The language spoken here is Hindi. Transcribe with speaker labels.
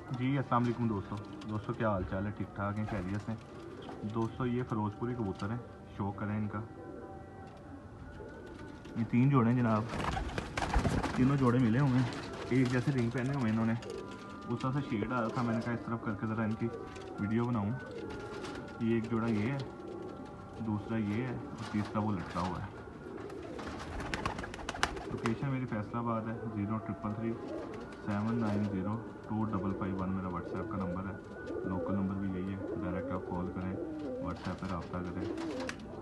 Speaker 1: जी अस्सलाम वालेकुम दोस्तों क्या हाल चाल है? ठीक ठाक हैं, खैरियत से? दोस्तों ये फ़िरोज़पुरी कबूतर हैं, शो करें इनका। ये 3 जोड़े हैं जनाब, तीनों जोड़े मिले हुए हैं, एक जैसे रिंग पहने हुए इन्होंने। उस तरह से शेड आ रहा था, मैंने कहा इस तरफ करके ज़रा इनकी वीडियो बनाऊँ। ये एक जोड़ा ये है, दूसरा ये है और तीसरा वो लटका हुआ है। लोकेशन मेरी फैसलाबाद है। 0333 7902551 मेरा व्हाट्सएप का नंबर है। लोकल नंबर भी यही है, डायरेक्ट आप कॉल करें, व्हाट्सएप पर रब्ता करें।